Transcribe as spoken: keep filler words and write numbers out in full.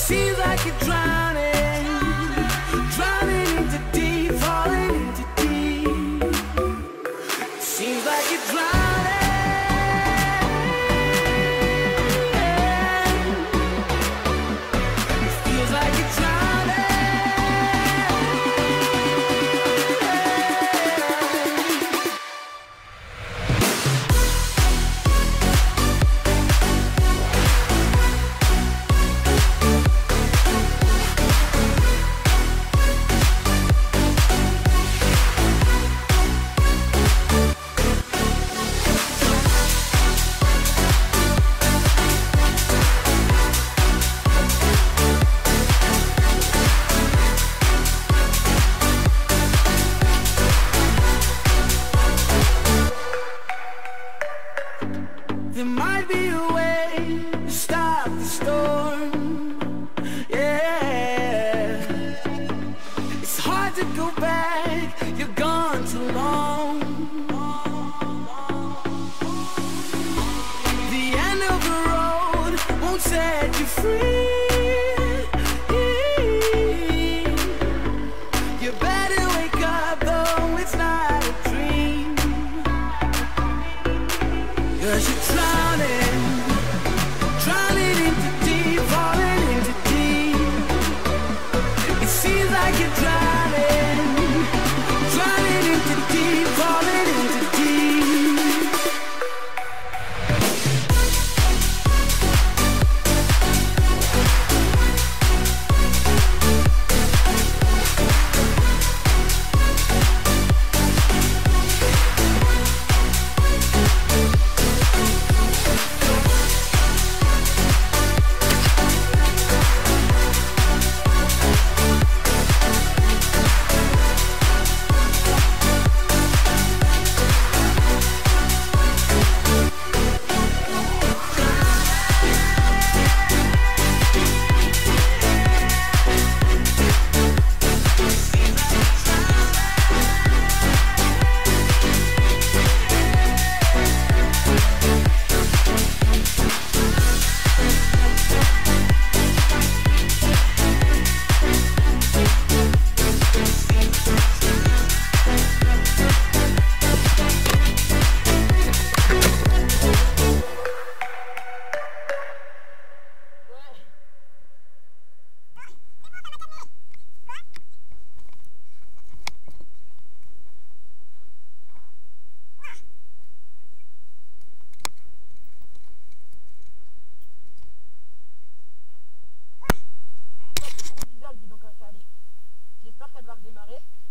seems like you're drowning, drowning into deep, falling into deep. It seems like you're drowning. It feels like you're drowning. There might be a way to stop the storm, yeah. It's hard to go back, you're gone too long. The end of the road won't set you free. You better wake up though, it's not a dream. 'Cause you're drowning, drowning into deep, falling into deep. It seems like you're drowning, drowning into deep, falling into deep. J'espère qu'elle va redémarrer.